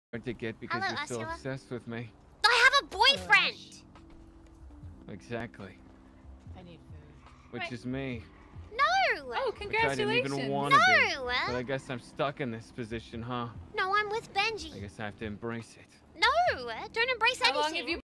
hard to get because Hello, you're so Ursula. obsessed with me. I have a boyfriend! Exactly. I need food. Which is me. No! Oh, Which I didn't congratulations. even want to be. No! But I guess I'm stuck in this position, huh? No, I'm with Benji. I guess I have to embrace it. No! Don't embrace How long anything. have you